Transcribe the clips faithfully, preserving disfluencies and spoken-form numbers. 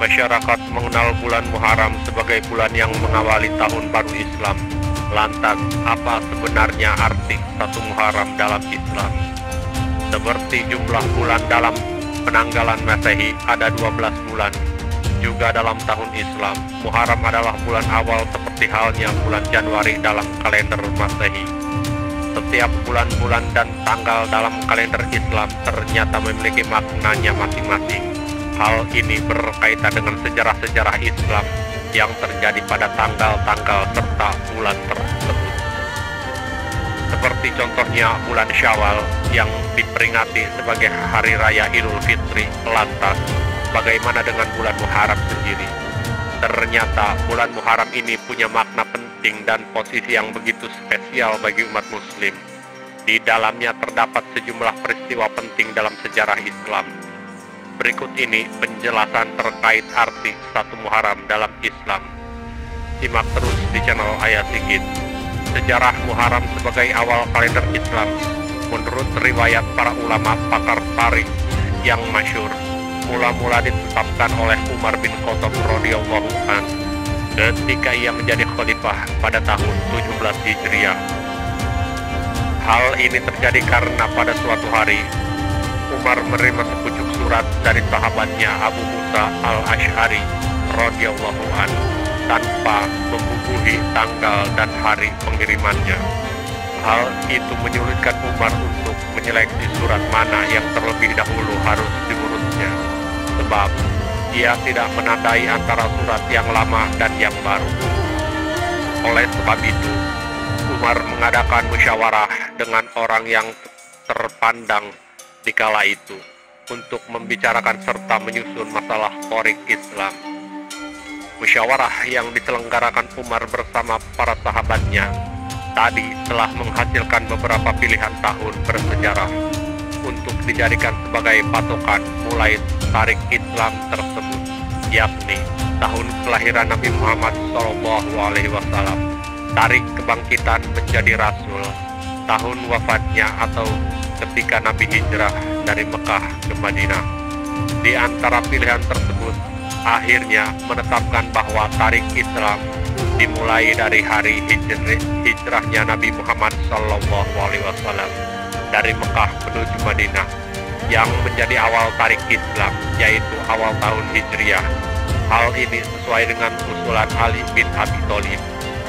Masyarakat mengenal bulan Muharram sebagai bulan yang mengawali tahun baru Islam. Lantas, apa sebenarnya arti satu Muharram dalam Islam? Seperti jumlah bulan dalam penanggalan Masehi ada dua belas bulan. Juga dalam tahun Islam, Muharram adalah bulan awal seperti halnya bulan Januari dalam kalender Masehi. Setiap bulan-bulan dan tanggal dalam kalender Islam ternyata memiliki maknanya masing-masing. Hal ini berkaitan dengan sejarah-sejarah Islam yang terjadi pada tanggal-tanggal serta bulan tersebut. Seperti contohnya bulan Syawal yang diperingati sebagai Hari Raya Idul Fitri. Lantas, bagaimana dengan bulan Muharram sendiri? Ternyata bulan Muharram ini punya makna penting dan posisi yang begitu spesial bagi umat Muslim. Di dalamnya terdapat sejumlah peristiwa penting dalam sejarah Islam. Berikut ini penjelasan terkait arti satu Muharram dalam Islam. Simak terus di channel Ayah Sigit. Sejarah Muharram sebagai awal kalender Islam. Menurut riwayat para ulama pakar tarikh yang masyhur, mula-mula ditetapkan oleh Umar bin Khattab radhiyallahu anhu ketika ia menjadi khalifah pada tahun tujuh belas Hijriah. Hal ini terjadi karena pada suatu hari Umar menerima sepucuk surat dari sahabatnya Abu Musa al-Asy'ari radhiyallahu anhu tanpa membubuhi tanggal dan hari pengirimannya. Hal itu menyulitkan Umar untuk menyeleksi surat mana yang terlebih dahulu harus diurusnya, sebab ia tidak menandai antara surat yang lama dan yang baru. Oleh sebab itu, Umar mengadakan musyawarah dengan orang yang terpandang di kala itu untuk membicarakan serta menyusun masalah torik Islam. Musyawarah yang diselenggarakan Umar bersama para sahabatnya tadi telah menghasilkan beberapa pilihan tahun bersejarah untuk dijadikan sebagai patokan mulai tarik Islam tersebut, yakni tahun kelahiran Nabi Muhammad shallallahu alaihi wasallam, tarik kebangkitan menjadi Rasul, tahun wafatnya atau ketika Nabi hijrah dari Mekah ke Madinah. Di antara pilihan tersebut, akhirnya menetapkan bahwa tarik Islam dimulai dari hari hijri, hijrahnya Nabi Muhammad shallallahu alaihi wasallam dari Mekah menuju Madinah, yang menjadi awal tarik Islam, yaitu awal tahun Hijriah. Hal ini sesuai dengan usulan Ali bin Abi Thalib.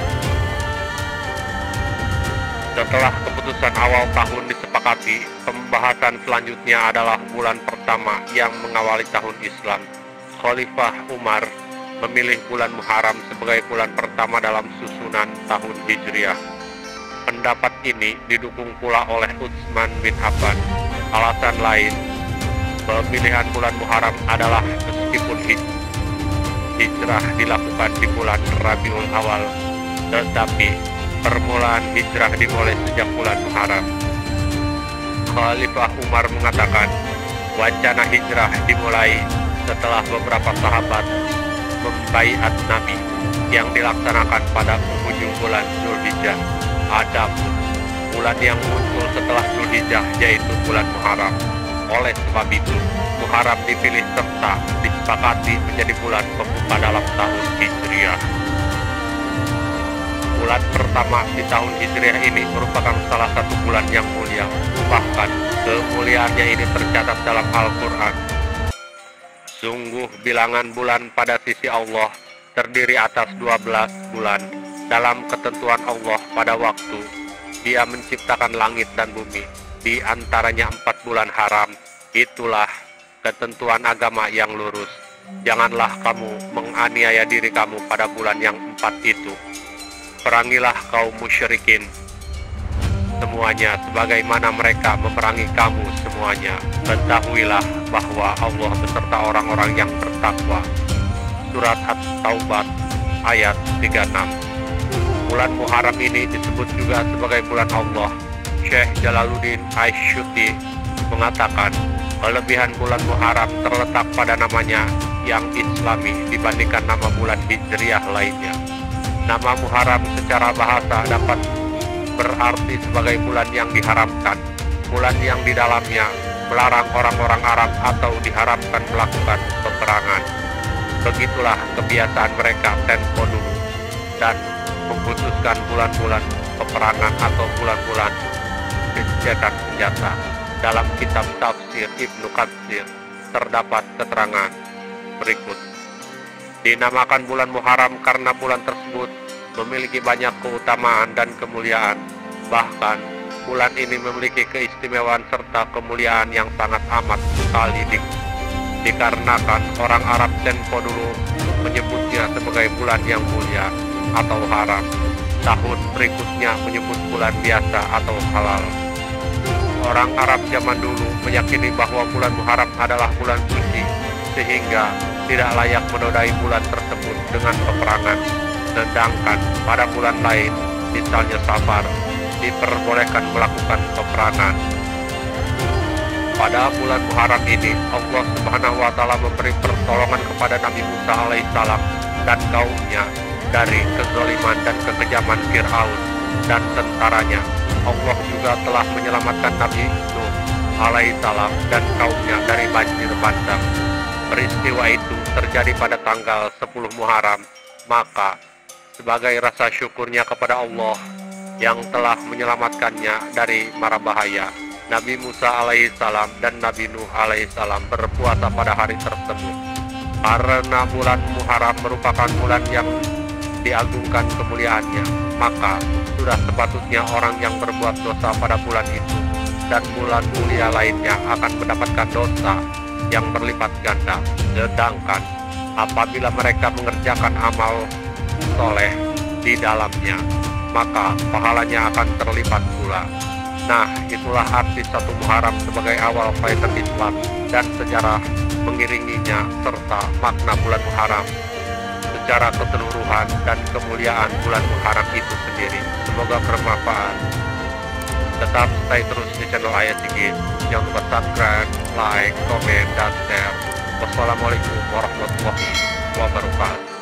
Setelah keputusan awal tahun disepakati, pembahasan selanjutnya adalah bulan pertama yang mengawali tahun Islam. Khalifah Umar memilih bulan Muharram sebagai bulan pertama dalam susunan tahun Hijriah. Pendapat ini didukung pula oleh Utsman bin Affan. Alasan lain, pemilihan bulan Muharram adalah meskipun hij- hijrah dilakukan di bulan Rabiul Awal, tetapi permulaan hijrah dimulai sejak bulan Muharram. Khalifah Umar mengatakan, wacana hijrah dimulai setelah beberapa sahabat membaiat Nabi yang dilaksanakan pada penghujung bulan Zulhijjah. Adapun bulan yang muncul setelah Zulhijjah yaitu bulan Muharram. Oleh sebab itu, Muharram dipilih serta disepakati menjadi bulan pembuka dalam tahun Hijriah. Bulan pertama di tahun Hijriah ini merupakan salah satu bulan yang mulia. Bahkan kemuliaannya ini tercatat dalam Al-Quran. Sungguh bilangan bulan pada sisi Allah terdiri atas dua belas bulan. Dalam ketentuan Allah pada waktu Dia menciptakan langit dan bumi, di antaranya empat bulan haram. Itulah ketentuan agama yang lurus. Janganlah kamu menganiaya diri kamu pada bulan yang empat itu. Perangilah kaum musyrikin semuanya sebagaimana mereka memerangi kamu semuanya. Ketahuilah bahwa Allah beserta orang-orang yang bertakwa. Surat At-Taubah ayat tiga puluh enam. Bulan Muharram ini disebut juga sebagai bulan Allah. Syekh Jalaluddin Asy'uti mengatakan, kelebihan bulan Muharram terletak pada namanya yang Islami dibandingkan nama bulan Hijriah lainnya. Nama Muharram secara bahasa dapat berarti sebagai bulan yang diharamkan, bulan yang di dalamnya melarang orang-orang Arab atau diharamkan melakukan peperangan. Begitulah kebiasaan mereka tempo dulu, dan mengkhususkan bulan-bulan peperangan atau bulan-bulan gencatan senjata. Dalam kitab tafsir Ibnu Katsir terdapat keterangan berikut. Dinamakan bulan Muharram karena bulan tersebut memiliki banyak keutamaan dan kemuliaan. Bahkan bulan ini memiliki keistimewaan serta kemuliaan yang sangat amat sekali di, dikarenakan orang Arab tempo dulu menyebutnya sebagai bulan yang mulia atau haram. Tahun berikutnya menyebut bulan biasa atau halal. Orang Arab zaman dulu meyakini bahwa bulan Muharram adalah bulan suci, sehingga tidak layak menodai bulan tersebut dengan peperangan. Sedangkan pada bulan lain, misalnya Safar, diperbolehkan melakukan peperangan. Pada bulan Muharram ini, Allah Subhanahu wa Ta'ala memberi pertolongan kepada Nabi Musa alaihissalam dan kaumnya dari kezaliman dan kekejaman Fir'aun dan tentaranya. Allah juga telah menyelamatkan Nabi Nuh alaihissalam dan kaumnya dari banjir bandang. Peristiwa itu terjadi pada tanggal sepuluh Muharram, maka sebagai rasa syukurnya kepada Allah yang telah menyelamatkannya dari mara bahaya, Nabi Musa alaihissalam dan Nabi Nuh alaihissalam berpuasa pada hari tersebut. Karena bulan Muharram merupakan bulan yang diagungkan kemuliaannya, maka sudah sepatutnya orang yang berbuat dosa pada bulan itu dan bulan mulia lainnya akan mendapatkan dosa yang berlipat ganda. Sedangkan apabila mereka mengerjakan amal soleh di dalamnya, maka pahalanya akan terlipat pula. Nah, itulah arti satu Muharram sebagai awal kaitan Islam dan sejarah mengiringinya serta makna bulan Muharram secara keseluruhan dan kemuliaan bulan Muharram itu sendiri. Semoga bermanfaat. Tetap stay terus di channel Ayat Sigit. Jangan lupa subscribe, like, komen, dan share. Wassalamualaikum warahmatullahi wabarakatuh.